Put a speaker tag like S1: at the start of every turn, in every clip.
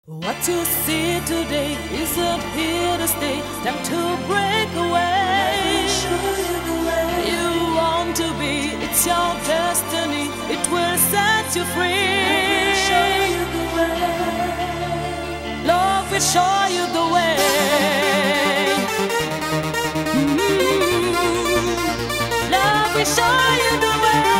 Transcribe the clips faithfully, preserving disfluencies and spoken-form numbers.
S1: What you see today isn't here to stay. Time to break away. You want to be, it's your destiny. It will set you free. Love will show you the way. Mm-hmm. Love will show you the way.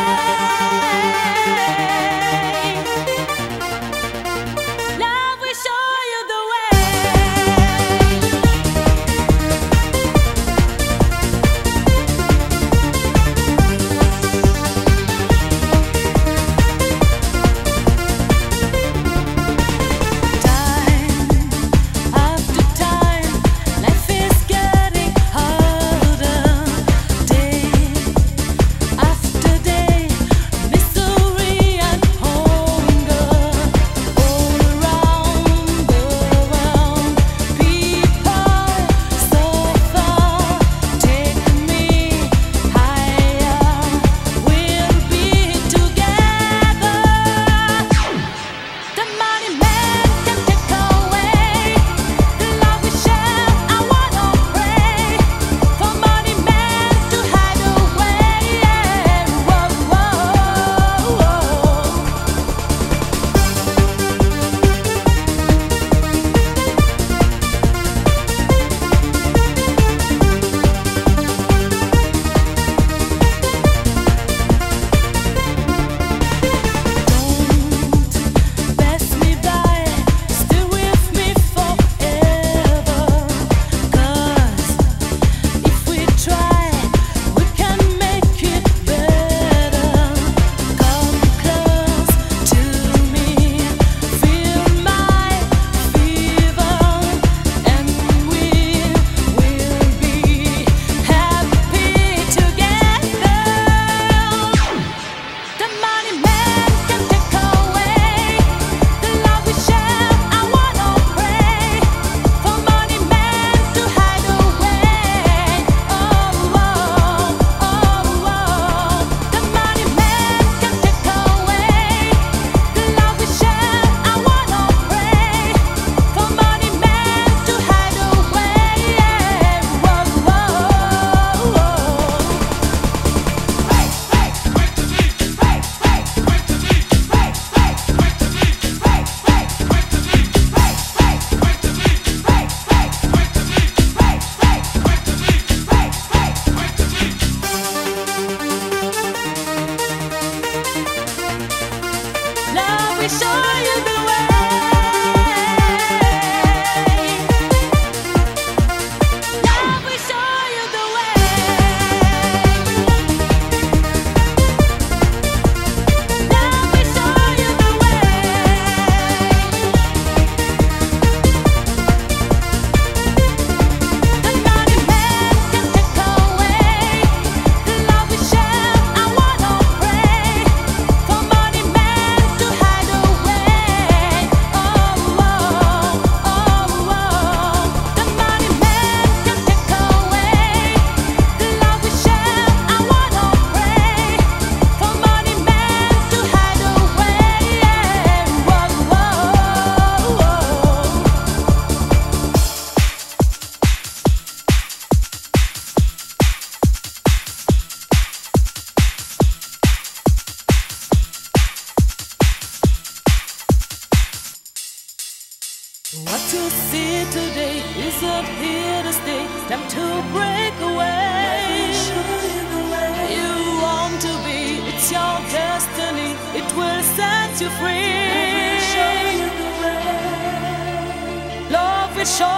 S1: What you see today isn't here to stay. Time to break away. You want to be, it's your destiny. It will set you free. Love will show